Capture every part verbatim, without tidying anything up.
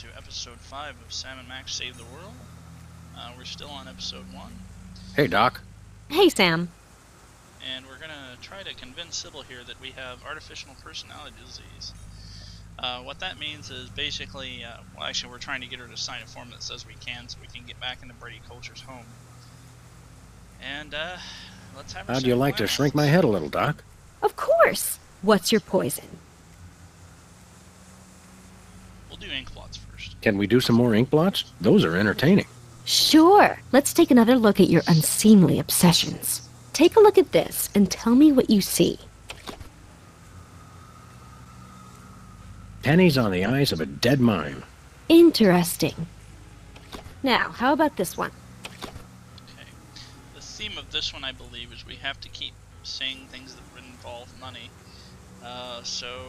episode five of Sam and Max Save the World. Uh, we're still on episode one. Hey, Doc. Hey, Sam. And we're going to try to convince Sybil here that we have artificial personality disease. Uh, what that means is basically, uh, well, actually, we're trying to get her to sign a form that says we can, so we can get back into Brady Coulter's home. And, uh, let's have her How'd you like to shrink my head a little, Doc? Of course. What's your poison? We'll do ink blots first. Can we do some more ink blots? Those are entertaining. Sure. Let's take another look at your unseemly obsessions. Take a look at this and tell me what you see. Pennies on the eyes of a dead mime. Interesting. Now, how about this one? Okay. The theme of this one, I believe, is we have to keep saying things that would involve money. Uh, so...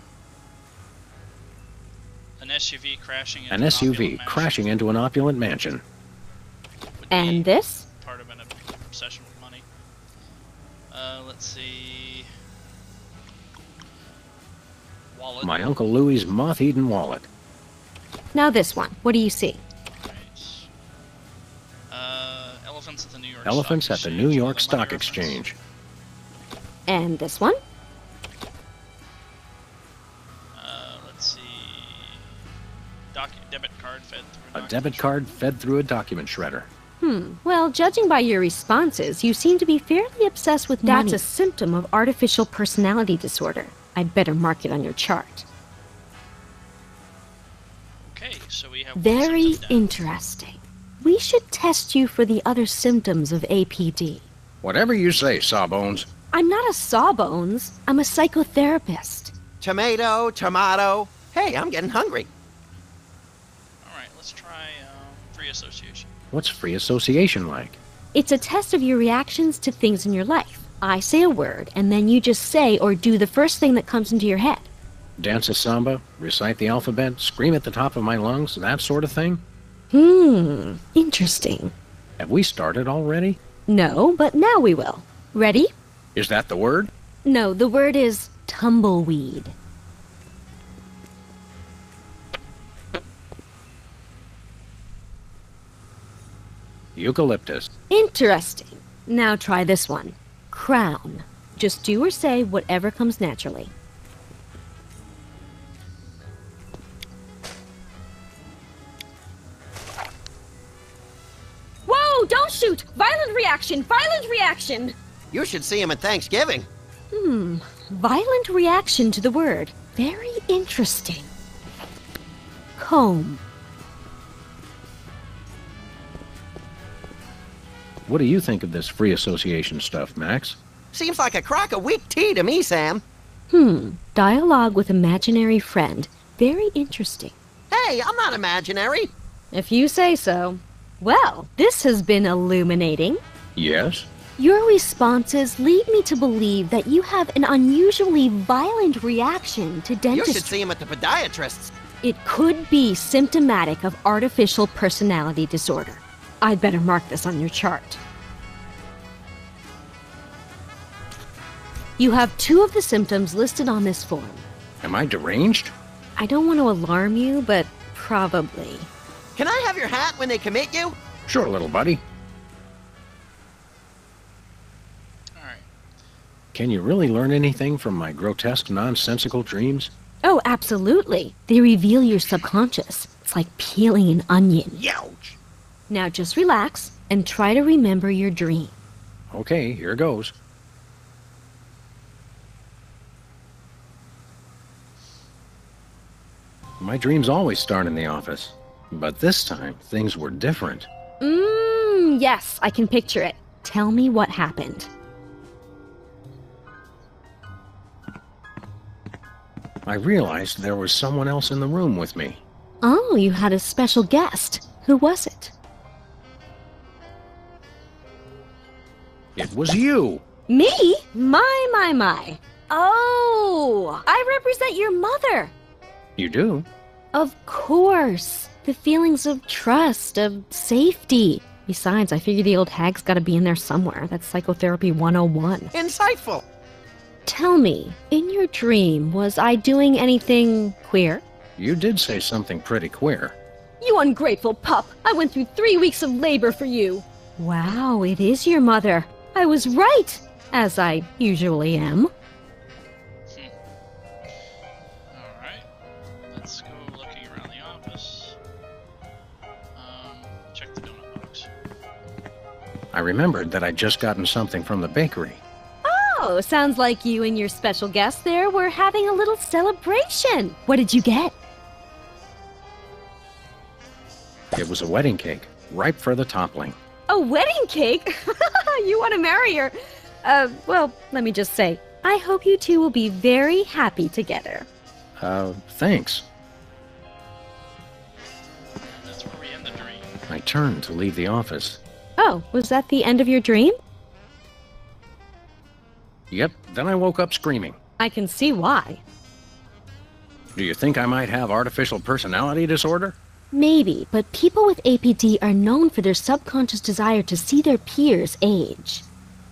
An S U V crashing into an an S U V opulent crashing mansion into an opulent mansion. would And be this? part of an obsession with money. Uh, let's see... Wallet. My Uncle Louie's moth-eaten wallet. Now this one. What do you see? Right. Uh, elephants at the New York Elephants Stock at the Exchange. New York Another money Stock reference. Exchange. And this one? Uh, let's see... Doc debit card fed through A document debit shredder. card fed through a document shredder. Hmm. Well, judging by your responses, you seem to be fairly obsessed with money. That's a symptom of artificial personality disorder. I'd better mark it on your chart. Okay, so we have one Very symptom down. interesting. We should test you for the other symptoms of A P D. Whatever you say, Sawbones. I'm not a sawbones. I'm a psychotherapist. Tomato, tomato. Hey, I'm getting hungry. Alright, let's try uh, free association. What's free association like? It's a test of your reactions to things in your life. I say a word, and then you just say or do the first thing that comes into your head. Dance a samba, recite the alphabet, scream at the top of my lungs, that sort of thing? Hmm, interesting. Have we started already? No, but now we will. Ready? Is that the word? No, the word is tumbleweed. Eucalyptus. Interesting. Now try this one. Crown. Just do or say whatever comes naturally. Whoa, don't shoot! Violent reaction! Violent reaction! You should see him at Thanksgiving. Hmm, violent reaction to the word. Very interesting. Comb. What do you think of this free association stuff, Max? Seems like a crock of weak tea to me, Sam. Hmm, dialogue with imaginary friend. Very interesting. Hey, I'm not imaginary. If you say so. Well, this has been illuminating. Yes? Your responses lead me to believe that you have an unusually violent reaction to You dentistry. should see him at the podiatrist's. It could be symptomatic of artificial personality disorder. I'd better mark this on your chart. You have two of the symptoms listed on this form. Am I deranged? I don't want to alarm you, but probably. Can I have your hat when they commit you? Sure, little buddy. Alright. Can you really learn anything from my grotesque, nonsensical dreams? Oh, absolutely. They reveal your subconscious. It's like peeling an onion. Youch. Now just relax and try to remember your dream. Okay, here goes. My dreams always start in the office, but this time things were different. Mmm, yes, I can picture it. Tell me what happened. I realized there was someone else in the room with me. Oh, you had a special guest. Who was it? It was you! Me? My, my, my. Oh, I represent your mother. You do? Of course. The feelings of trust, of safety. Besides, I figure the old hag's gotta be in there somewhere. That's Psychotherapy one oh one. Insightful. Tell me, in your dream, was I doing anything queer? You did say something pretty queer. You ungrateful pup! I went through three weeks of labor for you! Wow, it is your mother. I was right! As I usually am. Alright. Let's go looking around the office. Um, check the donut box. I remembered that I'd just gotten something from the bakery. Oh, sounds like you and your special guest there were having a little celebration. What did you get? It was a wedding cake, ripe for the toppling. A wedding cake? You want to marry her? Uh, well, let me just say, I hope you two will be very happy together. Uh, thanks. And that's where we end the dream. I turned to leave the office. Oh, was that the end of your dream? Yep, then I woke up screaming. I can see why. Do you think I might have artificial personality disorder? Maybe, but people with A P D are known for their subconscious desire to see their peers age.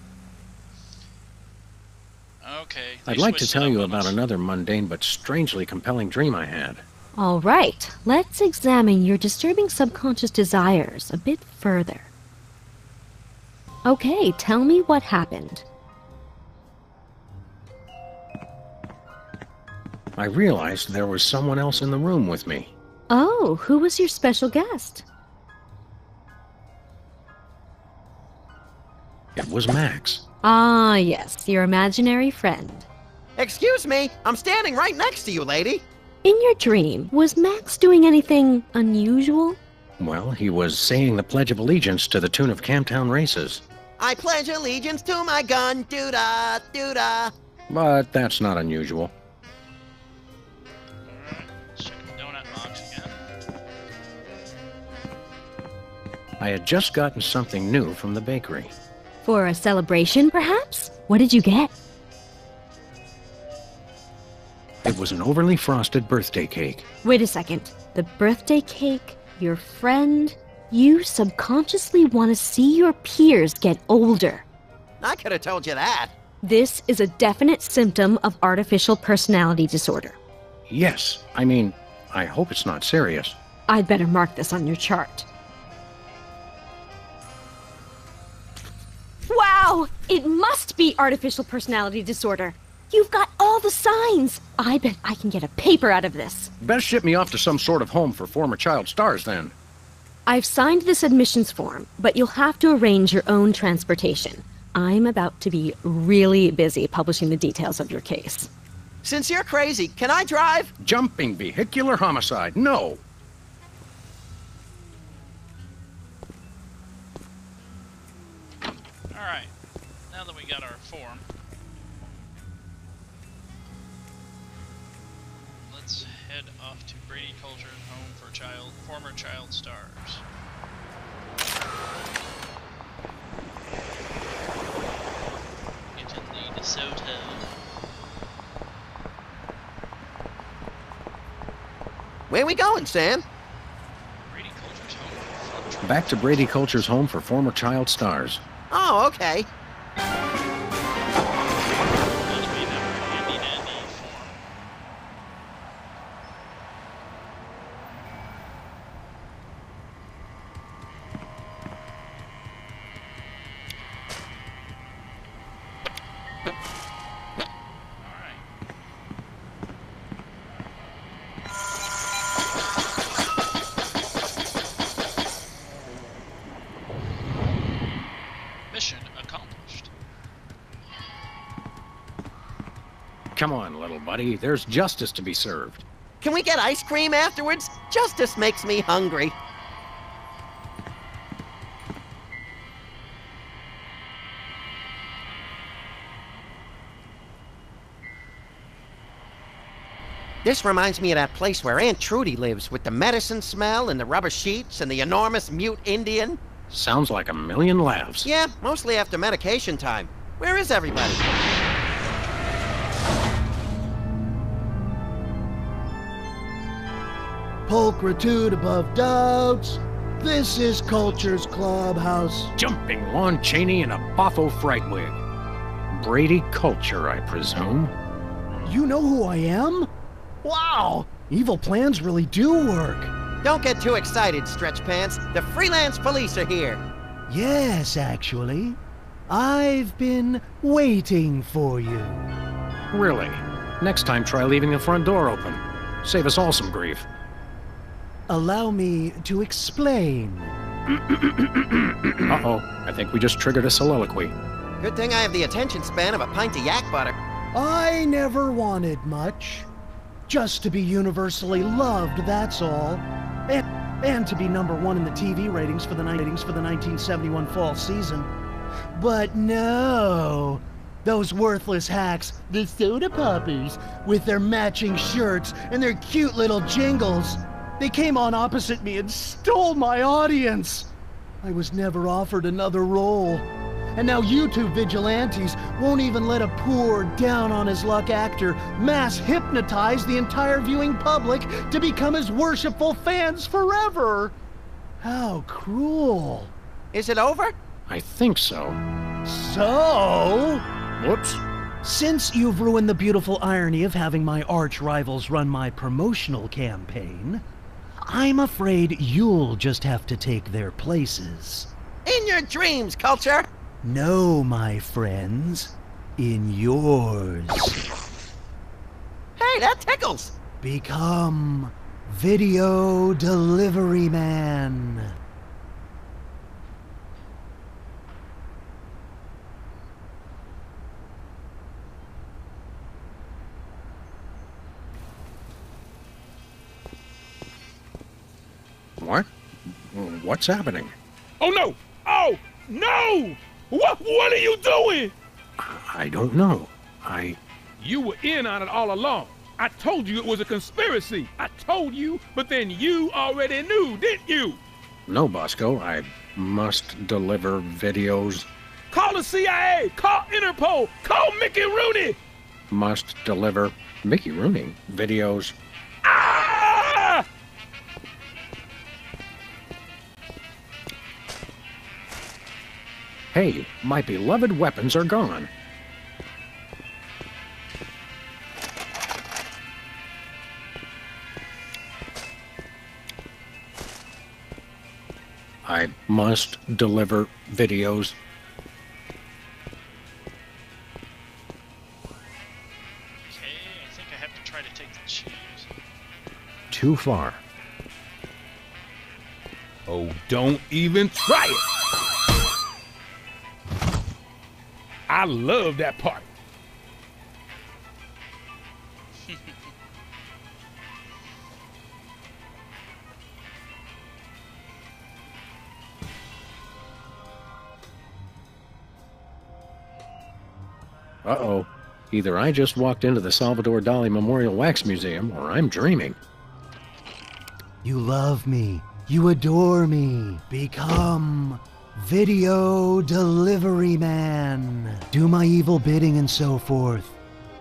Okay. I'd they like to switched tell it up you on about us. another mundane but strangely compelling dream I had. All right, let's examine your disturbing subconscious desires a bit further. Okay, tell me what happened. I realized there was someone else in the room with me. Oh, who was your special guest? It was Max. Ah, yes, your imaginary friend. Excuse me, I'm standing right next to you, lady. In your dream, was Max doing anything unusual? Well, he was saying the Pledge of Allegiance to the tune of Camptown Races. I pledge allegiance to my gun, doo-da, doo-da. But that's not unusual. Alright, let's check the donut box again. I had just gotten something new from the bakery. For a celebration, perhaps? What did you get? It was an overly frosted birthday cake. Wait a second. The birthday cake, your friend, you subconsciously want to see your peers get older. I could have told you that. This is a definite symptom of artificial personality disorder. Yes, I mean, I hope it's not serious. I'd better mark this on your chart. Wow! It must be artificial personality disorder. You've got all the signs. I bet I can get a paper out of this. Best ship me off to some sort of home for former child stars, then. I've signed this admissions form, but you'll have to arrange your own transportation. I'm about to be really busy publishing the details of your case. Since you're crazy, can I drive? Jumping vehicular homicide, no. Alright, now that we got our form, let's head off to Brady Culture's home for child, former child stars. Get in the DeSoto. Where we going, Sam? Brady Culture's home for former child Back to Brady Culture's home for former child stars. Oh, okay. Does we have our handy dandy form? Alright. Mission accomplished. Come on, little buddy, there's justice to be served. Can we get ice cream afterwards? Justice makes me hungry. This reminds me of that place where Aunt Trudy lives with the medicine smell and the rubber sheets and the enormous mute Indian. Sounds like a million laughs. Yeah, mostly after medication time. Where is everybody? Pulchritude above doubts. This is Culture's Clubhouse. Jumping Lon Chaney in a boffo fright wig. Brady Culture, I presume. You know who I am? Wow, Evil plans really do work. Don't get too excited, Stretch Pants. The freelance police are here. Yes, actually. I've been waiting for you. Really? Next time, try leaving the front door open. Save us all some grief. Allow me to explain. Uh-oh. I think we just triggered a soliloquy. Good thing I have the attention span of a pint of yak butter. I never wanted much. Just to be universally loved, that's all. And, and to be number one in the T V ratings for the ratings for the nineteen seventy-one fall season. But no, those worthless hacks, the soda poppers, with their matching shirts and their cute little jingles, they came on opposite me and stole my audience. I was never offered another role. And now you two vigilantes won't even let a poor, down-on-his-luck actor mass hypnotize the entire viewing public to become his worshipful fans forever. How cruel. Is it over? I think so. So... Whoops. Since you've ruined the beautiful irony of having my arch-rivals run my promotional campaign, I'm afraid you'll just have to take their places. In your dreams, Culture! No, my friends. In yours. Hey, that tickles! Become Video Delivery Man. What? What's happening? Oh no! Oh no! What what are you doing? I don't know. I... You were in on it all along. I told you it was a conspiracy. I told you, but then you already knew, didn't you? No, Bosco. I must deliver videos. Call the C I A! Call Interpol! Call Mickey Rooney! Must deliver... Mickey Rooney? Videos. Ah! Hey, my beloved weapons are gone. I must deliver videos. Okay, I think I have to try to take the cheese. Too far. Oh, don't even try it! I love that part. Uh-oh. Either I just walked into the Salvador Dali Memorial Wax Museum, or I'm dreaming. You love me. You adore me. Become Video Delivery Man. Do my evil bidding and so forth.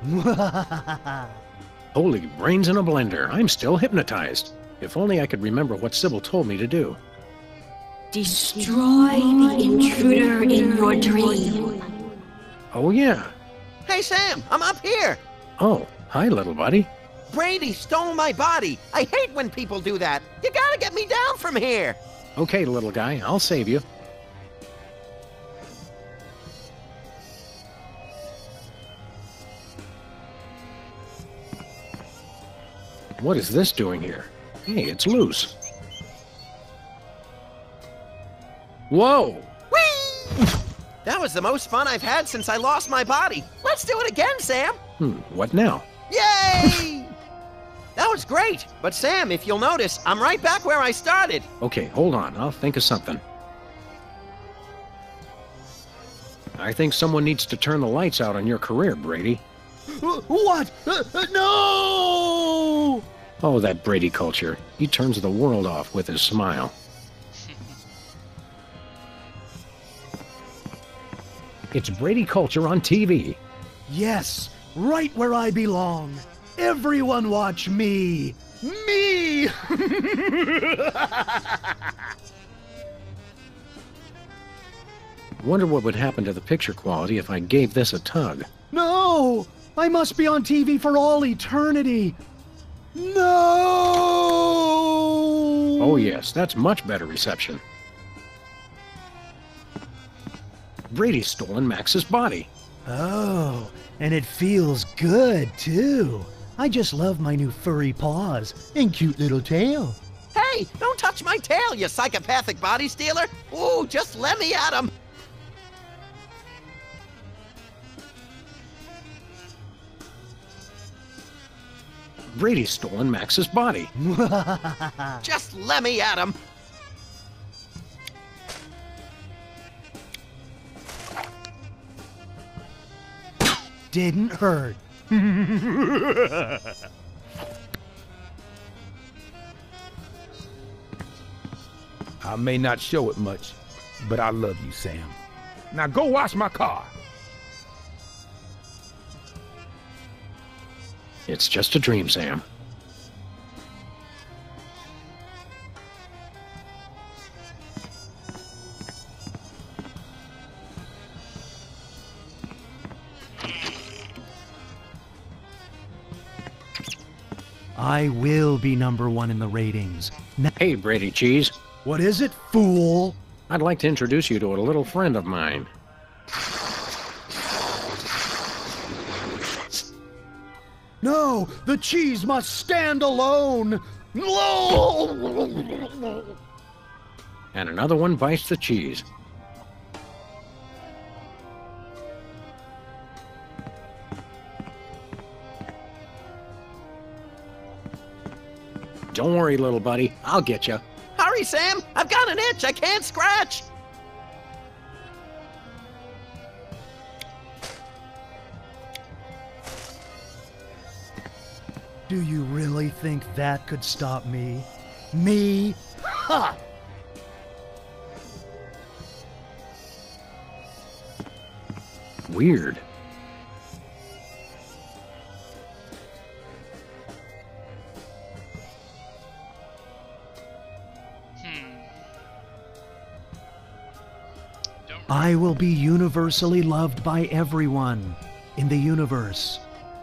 Holy brains in a blender. I'm still hypnotized. If only I could remember what Sybil told me to do. Destroy the intruder in your dream. Oh, yeah. Hey, Sam, I'm up here! Oh, hi, little buddy. Brady stole my body! I hate when people do that! You gotta get me down from here! Okay, little guy, I'll save you. What is this doing here? Hey, it's loose. Whoa! Whee! That was the most fun I've had since I lost my body. Let's do it again, Sam. Hmm, what now? Yay! That was great. But Sam, if you'll notice, I'm right back where I started. Okay, hold on. I'll think of something. I think someone needs to turn the lights out on your career, Brady. What? Uh, uh, no! Oh, that Brady culture. He turns the world off with his smile. It's Brady culture on T V. Yes, right where I belong. Everyone watch me. Me! Wonder what would happen to the picture quality if I gave this a tug. No! I must be on T V for all eternity. No! Oh, yes, that's much better reception. Brady's stolen Max's body. Oh, and it feels good, too. I just love my new furry paws and cute little tail. Hey, don't touch my tail, you psychopathic body stealer! Ooh, just let me at him! Brady's stolen Max's body. Just let me at him! Didn't hurt. I may not show it much, but I love you, Sam. Now go wash my car. It's just a dream, Sam. I will be number one in the ratings. Now, Hey, Brady Cheese. what is it, fool? I'd like to introduce you to a little friend of mine. No, the cheese must stand alone. And another one bites the cheese. Don't worry, little buddy. I'll get you. Hurry, Sam! I've got an itch I can't scratch! Do you really think that could stop me? Me? Ha! Weird. I will be universally loved by everyone in the universe.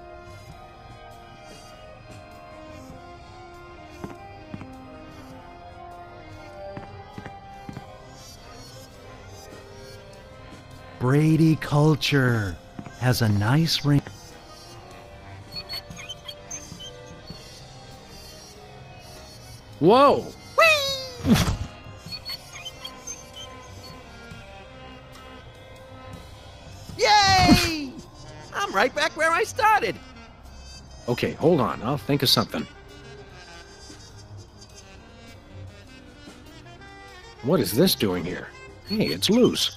Brady culture has a nice ring. Whoa! Yay! I'm right back where I started. Okay, hold on. I'll think of something. What is this doing here? Hey, it's loose.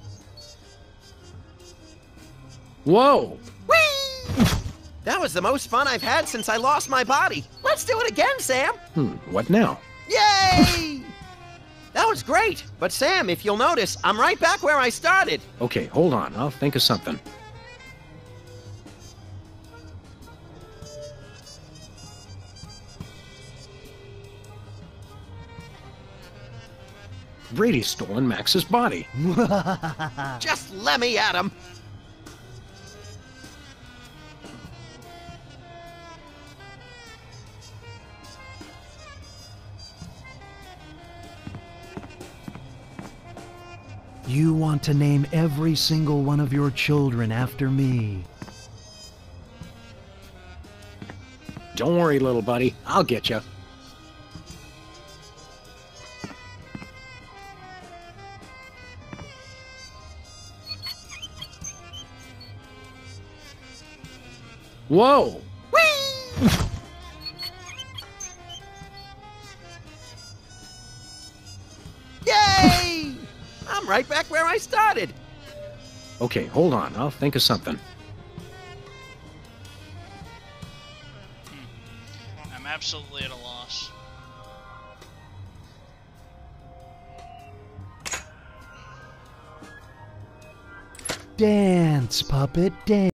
Whoa! Whee! That was the most fun I've had since I lost my body. Let's do it again, Sam. Hmm, what now? Yay! That was great. But Sam, if you'll notice, I'm right back where I started. Okay, hold on. I'll think of something. Brady's stolen Max's body. Just let me at him. You want to name every single one of your children after me. Don't worry, little buddy. I'll get you. Whoa! Whee! Yay! I'm right back where I started. Okay, hold on. I'll think of something. I'm absolutely at a loss. Dance, puppet, dance.